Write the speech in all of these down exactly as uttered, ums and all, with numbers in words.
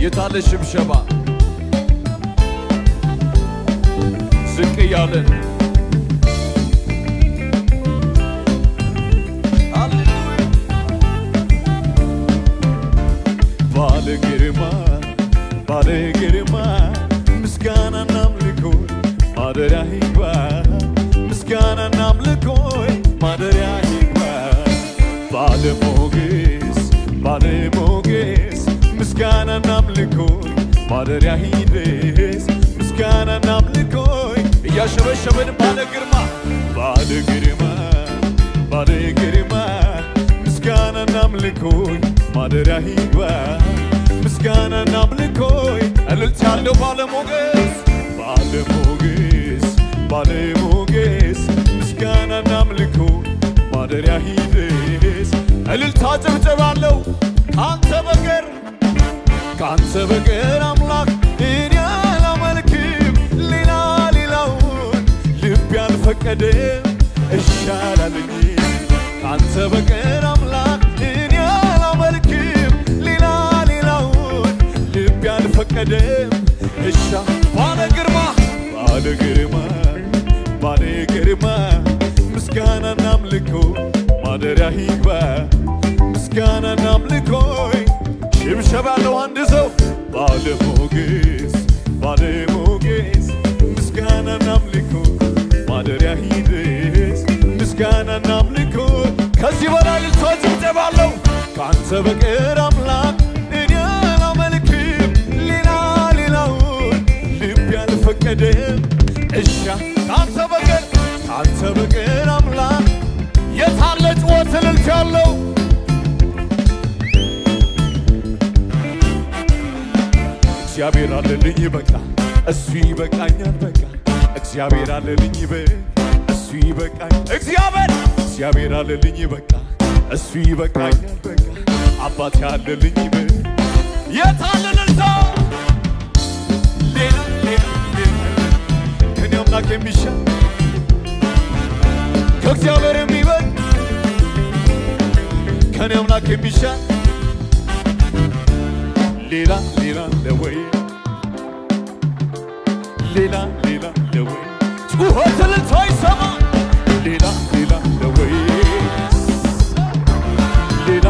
يتعال الشبشبة زكي يالن بالي جرما بالي جرما مسكانا نملكوي مادريا هيبا مسكانا نملكوي مادريا هيبا بالي موجيس بالي موجيس مسكانا نملكوي مادريا هيدريس مسكانا نملكوي يا شباب شباب بالي جرما بالي جرما بالي جرما مسكانا نملكوي مادريا هيبا مسكانا نملكوي الالتالو بالي موجيس بالي موجيس بالي موجيس مسكانا نملكوي مادريا هيدريس الالتاجب جبالو كانت بقر كانت بقر أملاك إني على ملكيم ليلا ليلاون لبي الفقدم الشارع لني كانت بقر أملاك إني على ملكيم ليلا ليلاون لبي الفقدم الشارع بالي جرما بالي جرما بالي جرما مسكانا نملكوي مادريا هيبا مسكانا نملكوي شبشب لو عندزو بالي موجيس بالي موجيس مسكانا نملكوي مادريا هيدريس مسكانا نملكوي كزي بلا يلتوجب جبالو كانت بقر أملاك إني على ملكيم ليلا ليلاون لبي الفقدم الشا كانت بقر كانت بقر أملاك يتعلج وصل الجلو እግዚአብሔር አለልኝ በቃ እሱ ይበቃኛል በቃ እግዚአብሔር አለልኝ በቃ እሱ ይበቃኛል እግዚአብሔር እግዚአብሔር አለልኝ በቃ እሱ ይበቃኛል በቃ አባቴ አለልኝ በቃ የታለልታ ሌላ ሌላ ከኔ አምላክ የሚሻል ከእግዚአብሔር የሚበልጥ ከኔ አምላክ የሚሻል ليلا ليلا لوي ليلا ليلا لوي تقوهت للتاي سما ليلا ليلا لوي ليلا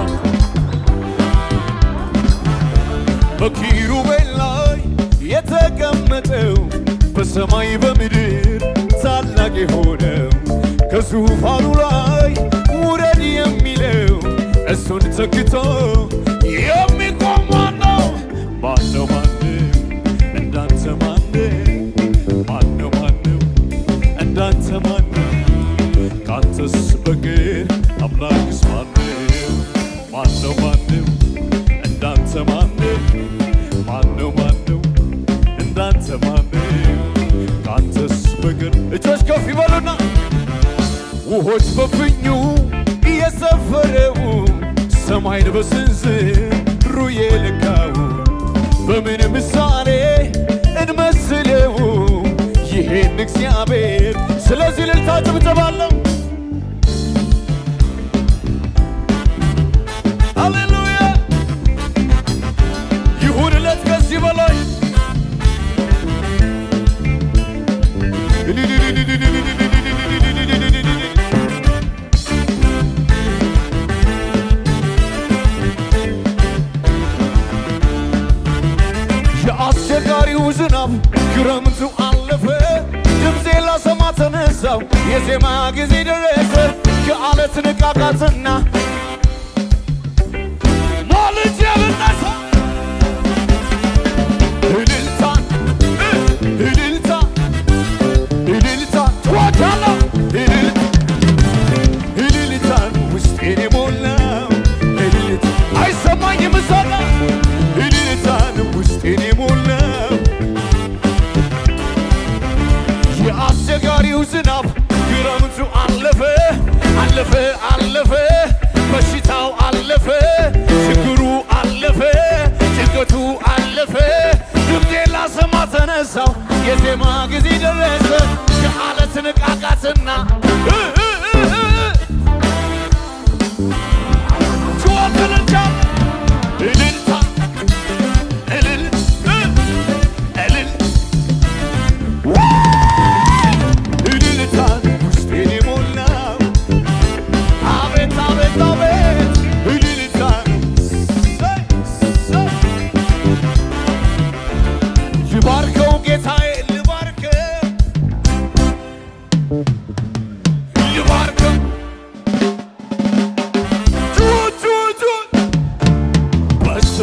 بكيرو بلاي يتقمتو بسماي بمدير تالاقي هونو كزوفانو لاي ورد يميلو السون تكتو يمي قومانو مانو مانو اندانت مانو مانو مانو اندانت مانو كانتس بقير أملاكس مانو مانو مانو اندانت مانو مانو مانو اندانت مانو كانتس بقير اجوش كوفي بالونا وهوش بفنيو يسفرو سماين بسنزر روي لكاو بمن مساري انمسلو يهين اكسيابير سلازي للتاجب تبالو هاليلويا يهون لتكسي بلاي አስቸጋሪው ዝናብ ክረምቱ አለፈ ድምፄን ላሰማ ተነሳው የዜማ ጊዜ ደረሰ ከአለት ንቃቃትና ማልጄ ልነሳ እልልታ እልልታ እልልታ ትዋጃላ እልልታ እልልታ ውስጤን የሞላው እልልታ አይሰማኝም ዛላ እልልታን ውስጤን የሞላው የአስቸጋሪው ዝናብ ክረምቱ አለፈ አለፈ አለፈ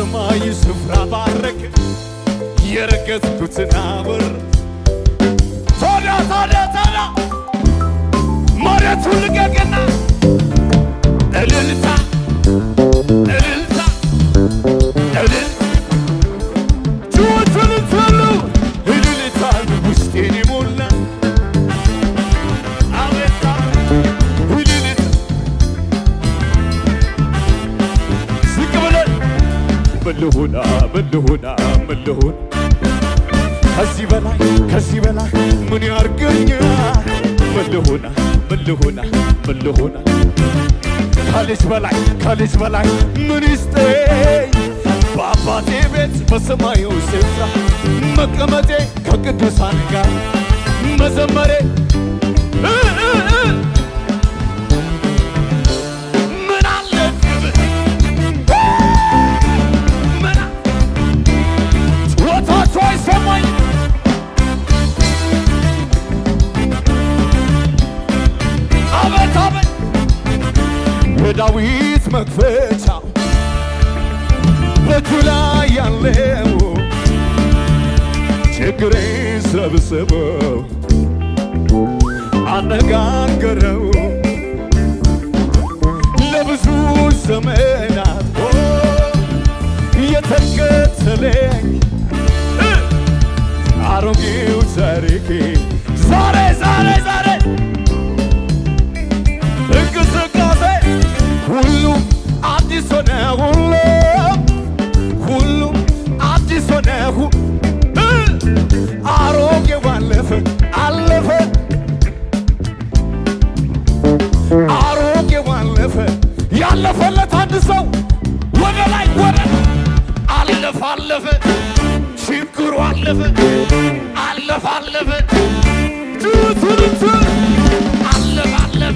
በሰማይ ስፍራ ባረከ የረገጥኩትን አወር ታዲያ ታዲያ ታዲያ መሬቱን ልቀቅና እልልታ እልልታ እልልታ ጩኸትን ትሉ እልልታ ውስጤን ይሞላ አቤት እልልታ ዝቅ ብለን ምልሁና ምልሁና ምልሁን ከዚህ በላይ ከዚህ በላይ ምን ያርገኛል ምልሁና ምልሁና ምልሁና ከልጅ በላይ ከልጅ በላይ ምን ይስጠኝ በአባቴ ቤት በሰማዩ ስፍራ መቀመጤ ከቅዱሳን ጋር መዘመሬ ምን አለብህ ምን ጩኸታቸው አይሰማኝ አቤት አቤት የዳዊት መክፈቻው በእጁ ላይ ያለው ችግሬን ሰብስበው አነጋገረው ለብዙ ዘመናት የተከተለኝ አሮጌው ታሪኬ ዛሬ ዛሬ ዛሬ እንቅስቃሴ ሁሉ አዲስ ሆነ ሁሉ ሁሉ አዲስ ሆነ አሮጌው አለፈ አለፈ አሮጌው አለፈ ያለፈለት አንድ ሰው ወደ ላይ ወደ አለፈ አለፈ ችግሩ አለፈ አለፈ አለፈ ጁቱሩቱ አለፈ አለፈ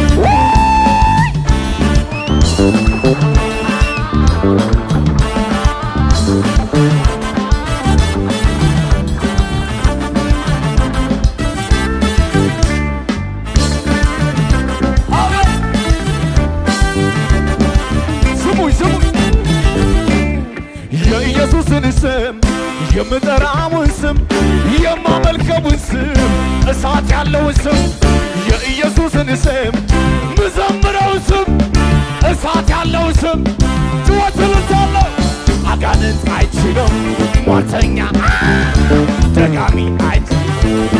የኢየሱስን ስም የምጠራውን ስም የማመልከውን ስም እሳት ያለውን ስም የኢየሱስን ስም ምዘምረውን ስም እሳት ያለውን ስም ጩኸትን ልታለው አጋንንት አይችለው ሟርተኛ ደጋሚ አይችለው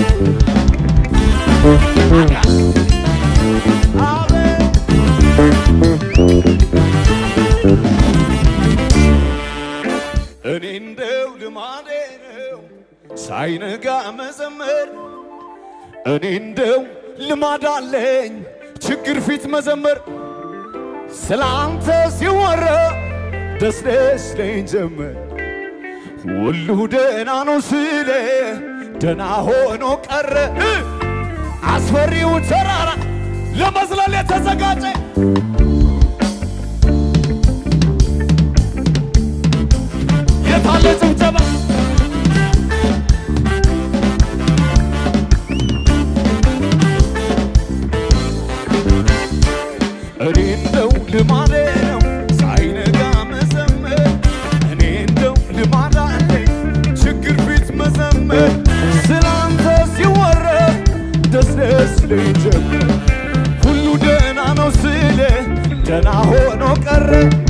አጋንንት አሜን እኔ እንደው ልማዴ ነው ሳይነጋ መዘመር እኔ እንደው ልማድ አለኝ ችግር ፊት መዘመር ስላንተ ሲወራ ደስ ደስ ለኝ ጀመር ሁሉ ደህና ነው ስለ ደህና ሆኖ ቀረ አስፈሪው ተራራ ለመዝለል የተዘጋጀ የታለ ጭብጨባ እኔ እንደው ልማዴ ነው ሳይነጋ መዘመር እኔ እንደው ልማድ አለኝ ችግር ፊት መዘመር ስላንተ ሲወራ ደስ ደስ ለኝ ጀመር ሁሉ ደህና ነው ስለ ደህና ሆኖ ቀረ